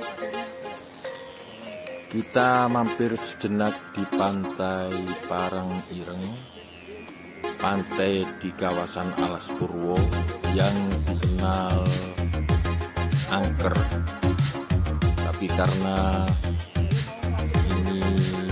Kita mampir sejenak di pantai Parangireng, pantai di kawasan Alas Purwo yang dikenal angker. Tapi karena ini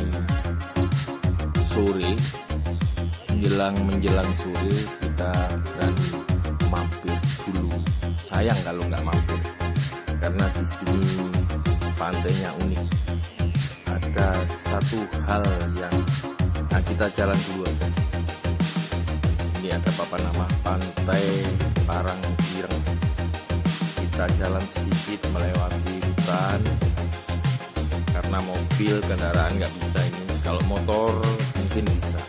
sore, menjelang sore, kita berani mampir dulu. Sayang kalau nggak mampir, karena di sini pantainya unik. Ada satu hal yang kita jalan dulu aja. Ini ada papan nama Pantai Parangireng. Kita jalan sedikit melewati hutan, karena mobil kendaraan nggak bisa ini. Kalau motor mungkin bisa.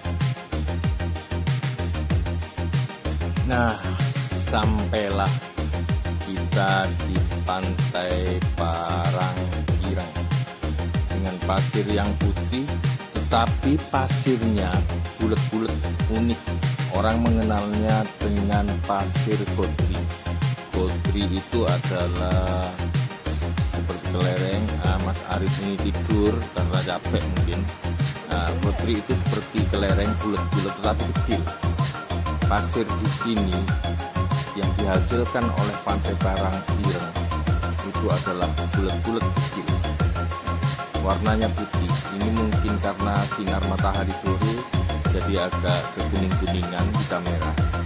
Nah, sampailah kita di Pantai Parangireng dengan pasir yang putih, tetapi pasirnya bulat-bulat, unik. Orang mengenalnya dengan pasir Godri. Godri itu adalah seperti kelereng. Mas Arif ini tidur karena capek mungkin. Godri itu seperti kelereng bulat-bulat tetapi kecil. Pasir di sini yang dihasilkan oleh Pantai Parangireng itu adalah bulat-bulat kecil. Warnanya putih. Ini mungkin karena sinar matahari sore, jadi agak kekuning-kuningan di kamera.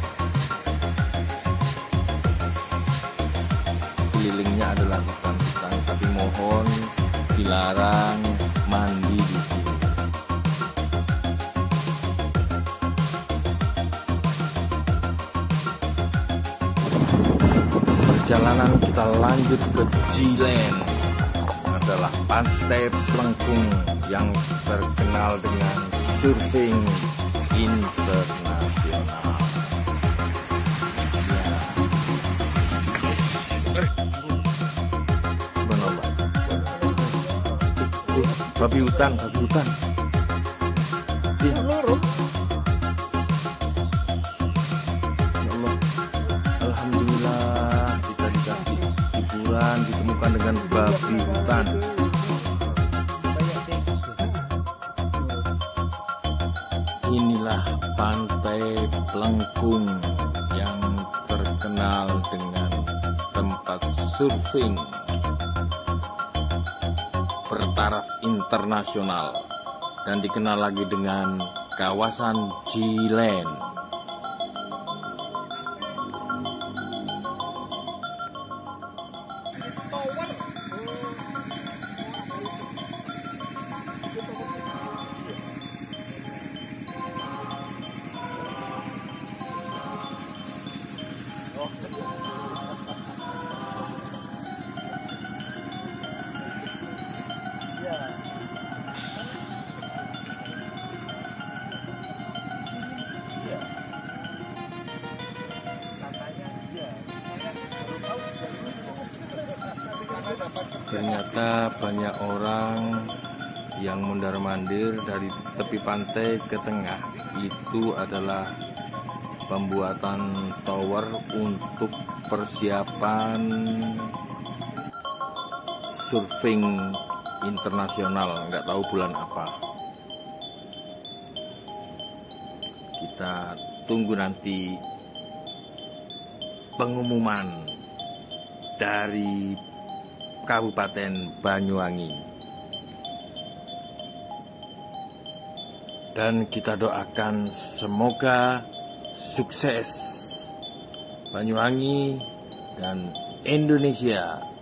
Sekelilingnya adalah hutan-hutan, tapi mohon dilarang mandi di sini. Perjalanan kita lanjut ke Jilen, adalah pantai Plengkung yang terkenal dengan surfing internasional. Babi hutan. Ya Allah, alhamdulillah kita dikasih hiburan, ditemukan dengan babi hutan. Inilah Pantai Plengkung yang terkenal dengan tempat surfing bertaraf internasional dan dikenal lagi dengan kawasan Jilen. Ternyata banyak orang yang mondar-mandir dari tepi pantai ke tengah. Itu adalah pembuatan tower untuk persiapan surfing internasional. Nggak tahu bulan apa. Kita tunggu nanti pengumuman dari Kabupaten Banyuwangi. Dan kita doakan semoga sukses Banyuwangi dan Indonesia.